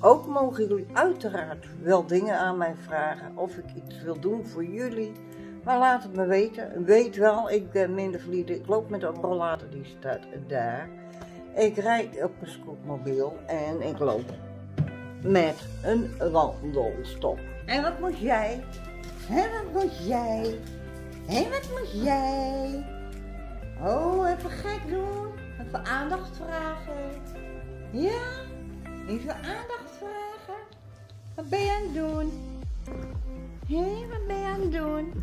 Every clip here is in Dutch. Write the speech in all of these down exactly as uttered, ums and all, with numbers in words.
Ook mogen jullie uiteraard wel dingen aan mij vragen of ik iets wil doen voor jullie. Maar laat het me weten. Weet wel, ik ben minder verliezen. Ik loop met een rollator, die staat daar. Ik rijd op een scootmobiel en ik loop met een wandelstok. En wat moet jij? Hé, wat moet jij? Hé, wat moet jij? Oh, even gek doen. Even aandacht vragen. Ja? Even aandacht vragen. Wat ben je aan het doen? Hé, wat ben je aan het doen?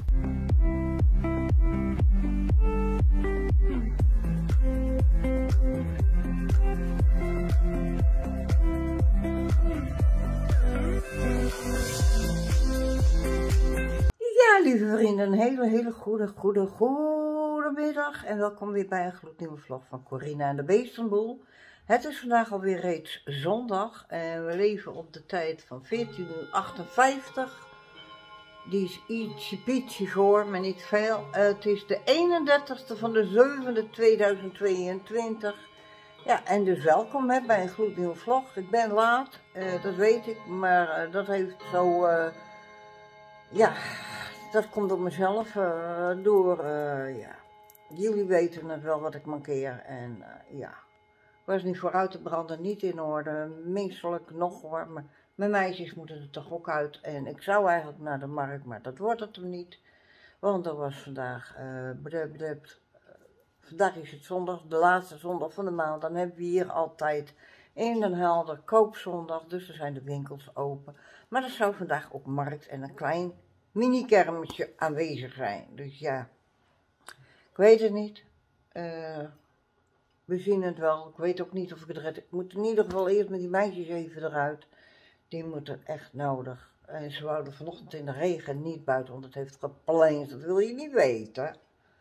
Ja, lieve vrienden, een hele, hele goede, goede, goede middag. En welkom weer bij een gloednieuwe vlog van Corina en de Beestenboel. Het is vandaag alweer reeds zondag en we leven op de tijd van veertien uur achtenvijftig. Die is ietsje pietje voor, maar niet veel. Uh, het is de eenendertigste van de zevende tweeduizend tweeëntwintig. Ja, en dus welkom hè, bij een gloednieuwe vlog. Ik ben laat, uh, dat weet ik, maar uh, dat heeft zo, uh, ja, dat komt door mezelf, uh, door, uh, ja, jullie weten het wel wat ik mankeer en uh, ja. Ik was niet vooruit te branden, niet in orde, menselijk nog hoor, maar mijn meisjes moeten er toch ook uit. En ik zou eigenlijk naar de markt, maar dat wordt het hem niet. Want er was vandaag, uh, blub, blub, uh, vandaag is het zondag, de laatste zondag van de maand. Dan hebben we hier altijd in Den Helder koopzondag, dus er zijn de winkels open. Maar er zou vandaag ook markt en een klein mini-kermisje aanwezig zijn. Dus ja, ik weet het niet. Uh, We zien het wel. Ik weet ook niet of ik het red. Ik moet in ieder geval eerst met die meisjes even eruit. Die moeten echt nodig. En ze wouden vanochtend in de regen niet buiten, want het heeft gepleend. Dat wil je niet weten.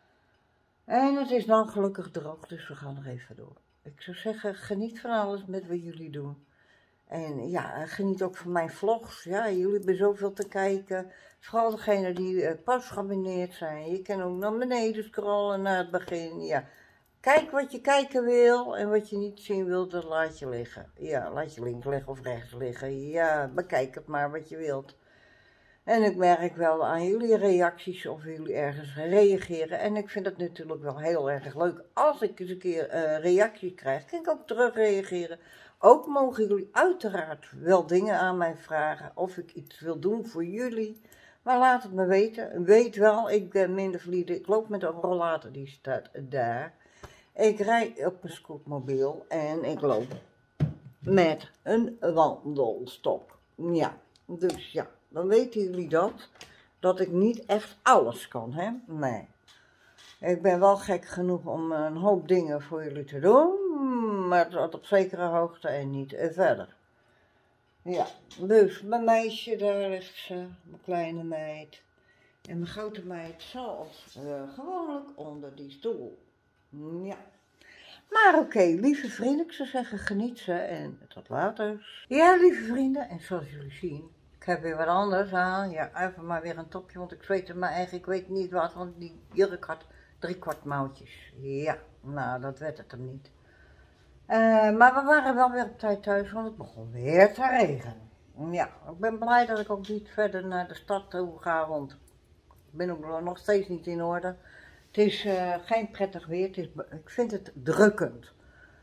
En het is dan gelukkig droog, dus we gaan er even door. Ik zou zeggen, geniet van alles met wat jullie doen. En ja, geniet ook van mijn vlogs. Ja, jullie hebben zoveel te kijken. Vooral degenen die uh, pas geabonneerd zijn. Je kan ook naar beneden scrollen naar het begin. Ja. Kijk wat je kijken wil en wat je niet zien wilt, dat laat je liggen. Ja, laat je links liggen of rechts liggen. Ja, bekijk het maar wat je wilt. En ik merk wel aan jullie reacties of jullie ergens reageren. En ik vind het natuurlijk wel heel erg leuk. Als ik eens een keer uh, reacties krijg, kan ik ook terug reageren. Ook mogen jullie uiteraard wel dingen aan mij vragen of ik iets wil doen voor jullie. Maar laat het me weten. Weet wel, ik ben minder verliezen. Ik loop met een rollator, die staat daar. Ik rijd op een scootmobiel en ik loop met een wandelstok. Ja, dus ja, dan weten jullie dat. Dat ik niet echt alles kan, hè? Nee. Ik ben wel gek genoeg om een hoop dingen voor jullie te doen, maar tot op zekere hoogte en niet verder. Ja, dus mijn meisje, daar ligt ze, mijn kleine meid. En mijn grote meid, zoals uh, gewoonlijk, onder die stoel. Ja. Maar oké, okay, lieve vrienden, ik zou zeggen geniet ze en tot later. Ja, lieve vrienden, en zoals jullie zien, ik heb weer wat anders aan. Ja, even maar weer een topje, want ik zweet er maar eigenlijk, ik weet niet wat, want die jurk had drie kwart mouwtjes. Ja, nou, dat werd het hem niet. Uh, maar we waren wel weer op tijd thuis, want het begon weer te regenen. Ja, ik ben blij dat ik ook niet verder naar de stad toe ga, want ik ben ook nog steeds niet in orde. Het is uh, geen prettig weer, het is, ik vind het drukkend.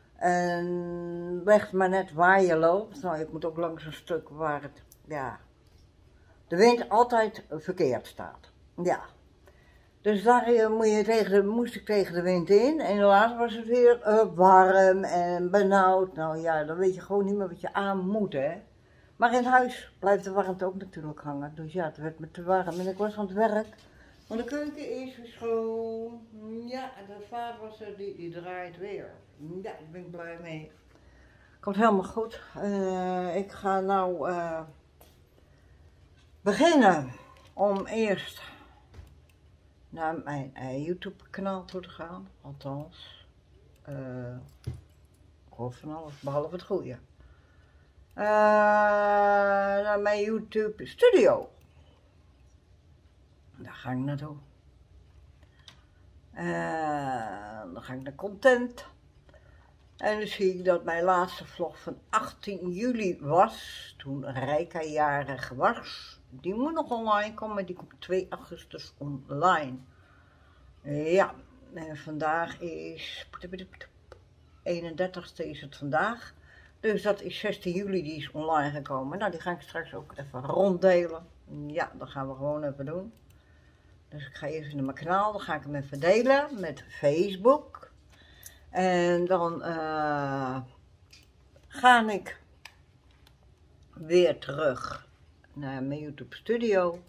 En echt maar net waar je loopt. Nou, ik moet ook langs een stuk waar het, ja, de wind altijd verkeerd staat. Ja. Dus daar uh, moet je tegen de, moest ik tegen de wind in. En helaas was het weer uh, warm en benauwd. Nou ja, dan weet je gewoon niet meer wat je aan moet, hè. Maar in huis blijft de warmte ook natuurlijk hangen. Dus ja, het werd me te warm en ik was aan het werk. Maar de keuken is weer schoon. Ja, en de vaatwasser die, die draait weer. Ja, daar ben ik blij mee. Komt helemaal goed. Uh, ik ga nou uh, beginnen om eerst naar mijn uh, YouTube kanaal toe te gaan. Althans, uh, ik hoor van alles, behalve het goede. Uh, naar mijn YouTube studio. Daar ga ik naartoe. Uh, dan ga ik naar content. En dan zie ik dat mijn laatste vlog van achttien juli was, toen Rijka jarig was. Die moet nog online komen, die komt twee augustus online. Ja, en vandaag is, eenendertigste is het vandaag. Dus dat is zestien juli, die is online gekomen. Nou, die ga ik straks ook even ronddelen. Ja, dat gaan we gewoon even doen. Dus ik ga even naar mijn kanaal, dan ga ik hem even delen met Facebook. En dan uh, ga ik weer terug naar mijn YouTube studio.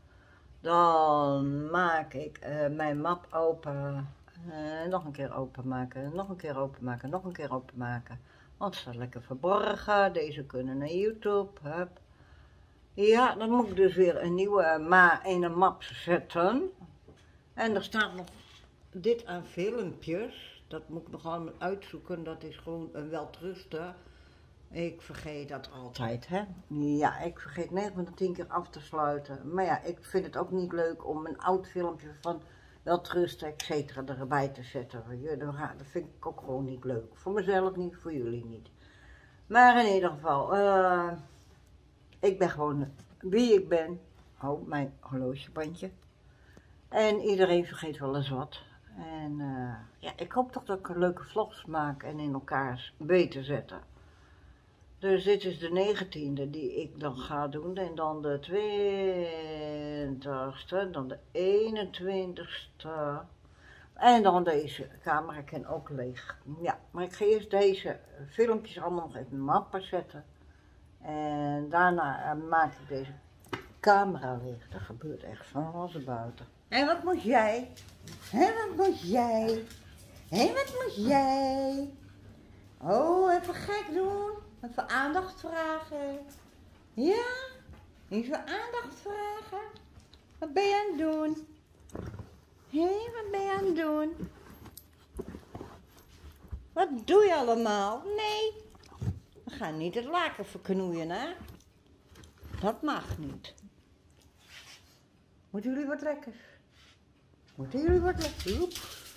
Dan maak ik uh, mijn map open. Uh, nog een keer openmaken, nog een keer openmaken, nog een keer openmaken. Want het staat lekker verborgen. Deze kunnen naar YouTube. Hup. Ja, dan moet ik dus weer een nieuwe ma in een map zetten. En er staat nog dit aan filmpjes. Dat moet ik nog allemaal uitzoeken. Dat is gewoon een welterusten. Ik vergeet dat altijd, hè. Ja, ik vergeet negen van de tien keer af te sluiten. Maar ja, ik vind het ook niet leuk om een oud filmpje van welterusten, et cetera erbij te zetten. Dat vind ik ook gewoon niet leuk. Voor mezelf niet, voor jullie niet. Maar in ieder geval, uh, ik ben gewoon wie ik ben. Oh, mijn horlogebandje. En iedereen vergeet wel eens wat. En uh, ja, ik hoop toch dat ik leuke vlogs maak en in elkaars beter zetten. Dus dit is de negentiende die ik dan ga doen. En dan de twintigste, dan de eenentwintigste. En dan deze camera kan ook leeg. Ja, maar ik ga eerst deze filmpjes allemaal nog even in mappen zetten. En daarna uh, maak ik deze camera leeg. Er gebeurt echt van alles buiten. En wat moet jij? Hé, wat moet jij? Hé, wat moet jij? Oh, even gek doen. Even aandacht vragen. Ja? Even aandacht vragen. Wat ben je aan het doen? Hé, wat ben je aan het doen? Wat doe je allemaal? Nee. We gaan niet het laken verknoeien, hè? Dat mag niet. Moeten jullie wat lekkers? Moeten jullie wat lekkers? Oep.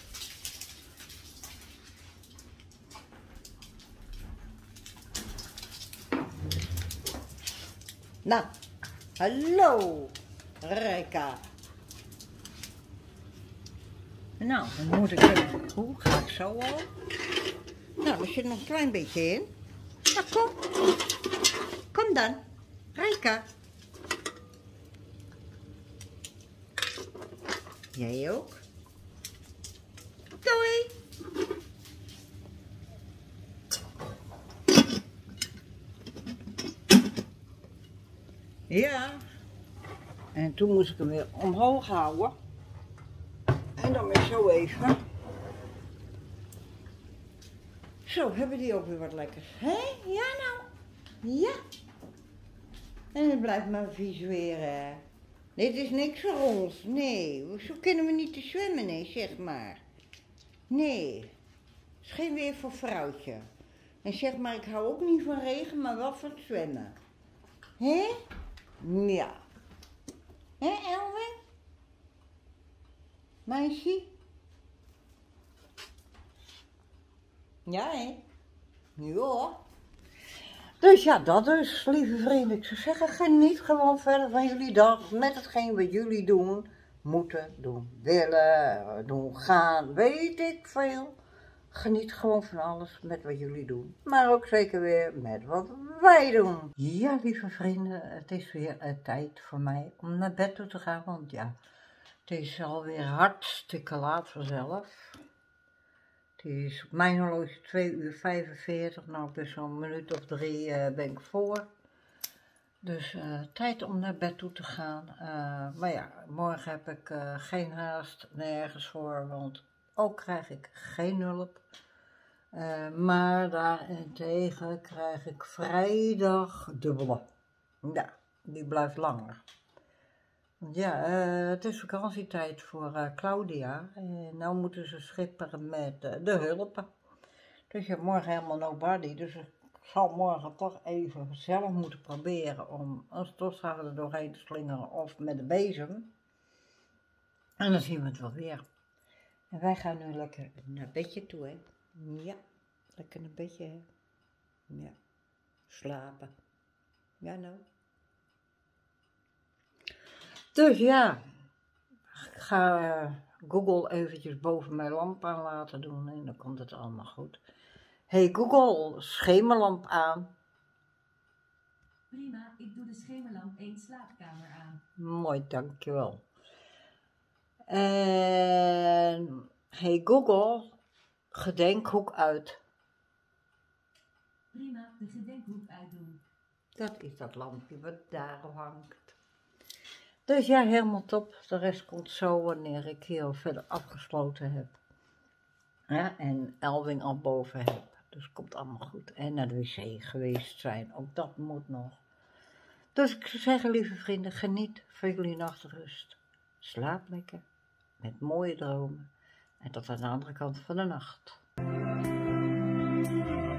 Nou, hallo, Rijka. Nou, dan moet ik even... Hoe ga ik zo al? Nou, er zit nog een klein beetje in. Nou, kom. Kom dan, Rijka. Jij ook? Doei. Ja. En toen moest ik hem weer omhoog houden. En dan weer zo even. Zo, hebben die ook weer wat lekkers. Hé? Ja nou. Ja. En het blijft maar visueren. Dit is niks voor ons. Nee, zo kunnen we niet te zwemmen, nee, zeg maar. Nee. Het is geen weer voor vrouwtje. En zeg maar, ik hou ook niet van regen, maar wel van zwemmen. Hé? Ja. Hé, Elwin? Meisje? Ja, hé? Ja. Dus ja, dat dus, lieve vrienden. Ik zou zeggen, geniet gewoon verder van jullie dag met hetgeen wat jullie doen, moeten doen, willen, doen, gaan, weet ik veel. Geniet gewoon van alles met wat jullie doen, maar ook zeker weer met wat wij doen. Ja, lieve vrienden, het is weer uh, tijd voor mij om naar bed toe te gaan, want ja, het is alweer hartstikke laat vanzelf. Het is op mijn horloge twee uur vijfenveertig, nou dus zo'n minuut of drie uh, ben ik voor. Dus uh, tijd om naar bed toe te gaan. Uh, maar ja, morgen heb ik uh, geen haast, nergens voor, want ook krijg ik geen hulp. Uh, maar daarentegen krijg ik vrijdag dubbele. Ja, die blijft langer. Ja, uh, het is vakantietijd voor uh, Claudia. En nou moeten ze schipperen met uh, de hulpen. Dus je hebt morgen helemaal nobody. Dus ik zal morgen toch even zelf moeten proberen om een stofzuiger er doorheen te slingeren of met de bezem. En dan zien we het wel weer. En wij gaan nu lekker naar bedje toe, hè. Ja. Lekker in een bedje, hè? Ja. Slapen. Ja, nou. Dus ja, ik ga uh, Google eventjes boven mijn lamp aan laten doen en dan komt het allemaal goed. Hey Google, schemerlamp aan. Prima, ik doe de schemerlamp één slaapkamer aan. Mooi, dankjewel. En hey Google, gedenkhoek uit. Prima, de gedenkhoek uitdoen. Dat is dat lampje wat daar hangt. Dus ja, helemaal top. De rest komt zo wanneer ik hier verder afgesloten heb. Ja, en Elwing al boven heb. Dus komt allemaal goed. En naar de wc geweest zijn. Ook dat moet nog. Dus ik zou zeggen, lieve vrienden, geniet van jullie nachtrust. Slaap lekker. Met mooie dromen. En tot aan de andere kant van de nacht.